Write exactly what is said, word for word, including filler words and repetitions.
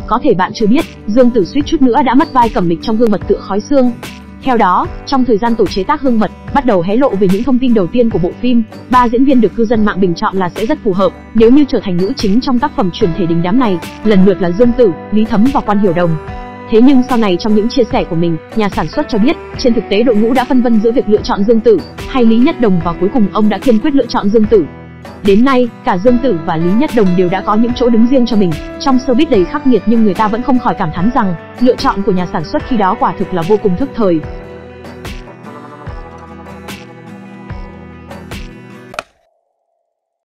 Có thể bạn chưa biết, Dương Tử suýt chút nữa đã mất vai Cẩm Mịch trong Gương Mật Tựa Khói Xương. Theo đó, trong thời gian tổ chế tác Hương Mật bắt đầu hé lộ về những thông tin đầu tiên của bộ phim, ba diễn viên được cư dân mạng bình chọn là sẽ rất phù hợp nếu như trở thành nữ chính trong tác phẩm chuyển thể đình đám này, lần lượt là Dương Tử, Lý Thấm và Quan Hiểu Đồng. Thế nhưng sau này trong những chia sẻ của mình, nhà sản xuất cho biết, trên thực tế đội ngũ đã phân vân giữa việc lựa chọn Dương Tử hay Lý Nhất Đồng và cuối cùng ông đã kiên quyết lựa chọn Dương Tử. Đến nay, cả Dương Tử và Lý Nhất Đồng đều đã có những chỗ đứng riêng cho mình trong showbiz đầy khắc nghiệt, nhưng người ta vẫn không khỏi cảm thán rằng lựa chọn của nhà sản xuất khi đó quả thực là vô cùng thức thời.